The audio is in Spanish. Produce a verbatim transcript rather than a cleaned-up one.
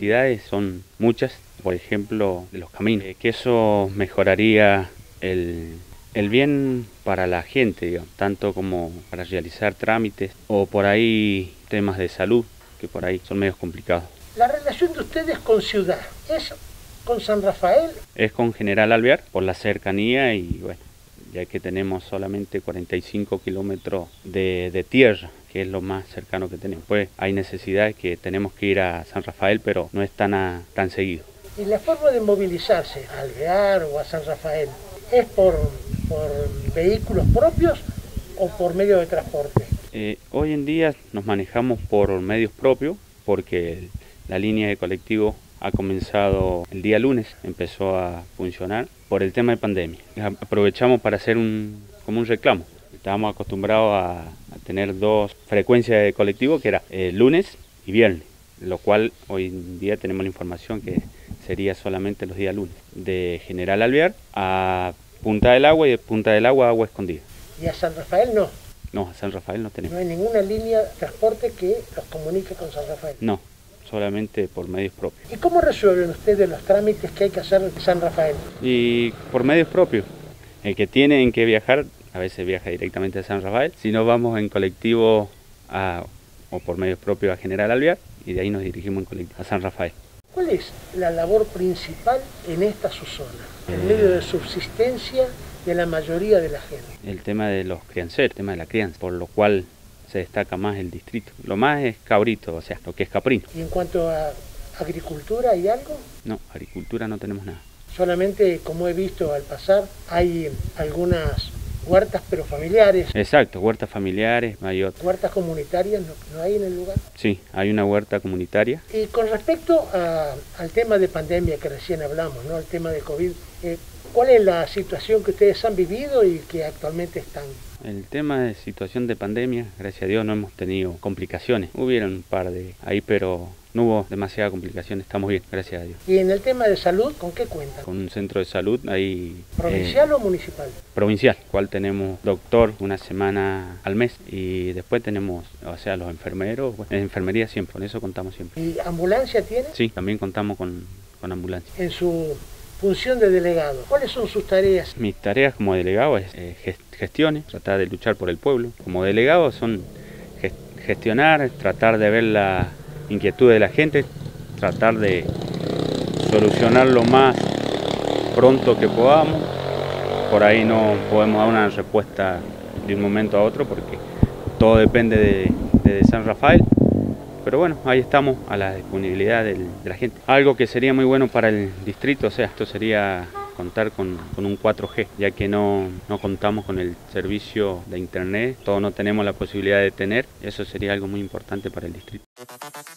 necesidades son muchas, por ejemplo, de los caminos, eh, que eso mejoraría el, el bien para la gente, digamos, tanto como para realizar trámites o por ahí temas de salud, que por ahí son medios complicados. La relación de ustedes con Ciudad, ¿es con San Rafael? Es con General Alvear, por la cercanía y bueno, ya que tenemos solamente cuarenta y cinco kilómetros de, de tierra, que es lo más cercano que tenemos. Pues hay necesidades que tenemos que ir a San Rafael, pero no es tan, a, tan seguido. ¿Y la forma de movilizarse a Alvear o a San Rafael es por, por vehículos propios o por medio de transporte? Eh, hoy en día nos manejamos por medios propios, porque el, la línea de colectivo ha comenzado el día lunes, empezó a funcionar por el tema de pandemia. Aprovechamos para hacer un, como un reclamo. Estábamos acostumbrados a, a tener dos frecuencias de colectivo, que era eh, lunes y viernes, lo cual hoy en día tenemos la información que sería solamente los días lunes. De General Alvear a Punta del Agua y de Punta del Agua a Agua Escondida. ¿Y a San Rafael no? No, a San Rafael no tenemos. ¿No hay ninguna línea de transporte que los comunique con San Rafael? No, solamente por medios propios. ¿Y cómo resuelven ustedes los trámites que hay que hacer en San Rafael? Y por medios propios. El que tiene en que viajar, a veces viaja directamente a San Rafael. Si no, vamos en colectivo a, o por medios propios a General Alvear y de ahí nos dirigimos en colectivo a San Rafael. ¿Cuál es la labor principal en esta su zona, el medio de subsistencia de la mayoría de la gente? El tema de los crianceros, el tema de la crianza, por lo cual se destaca más el distrito. Lo más es cabrito, o sea, lo que es caprino. ¿Y en cuanto a agricultura hay algo? No, agricultura no tenemos nada. Solamente, como he visto al pasar, hay algunas huertas pero familiares. Exacto, huertas familiares, mayor. ¿Huertas comunitarias no, no hay en el lugar? Sí, hay una huerta comunitaria. Y con respecto a, al tema de pandemia que recién hablamos, ¿no? El tema de COVID, eh, ¿cuál es la situación que ustedes han vivido y que actualmente están? El tema de situación de pandemia, gracias a Dios no hemos tenido complicaciones. Hubieron un par de ahí, pero no hubo demasiadas complicaciones, estamos bien, gracias a Dios. ¿Y en el tema de salud, con qué cuentan? Con un centro de salud ahí... ¿Provincial eh, o municipal? Provincial, cual tenemos doctor una semana al mes y después tenemos, o sea, los enfermeros, bueno, en enfermería siempre, con eso contamos siempre. ¿Y ambulancia tiene? Sí, también contamos con, con ambulancia. En su función de delegado, ¿cuáles son sus tareas? Mis tareas como delegado es eh, gestiones, tratar de luchar por el pueblo. Como delegado son gestionar, tratar de ver la inquietud de la gente, tratar de solucionar lo más pronto que podamos. Por ahí no podemos dar una respuesta de un momento a otro porque todo depende de, de San Rafael. Pero bueno, ahí estamos a la disponibilidad del, de la gente. Algo que sería muy bueno para el distrito, o sea, esto sería contar con, con un cuatro G, ya que no, no contamos con el servicio de internet, todos no tenemos la posibilidad de tener, eso sería algo muy importante para el distrito.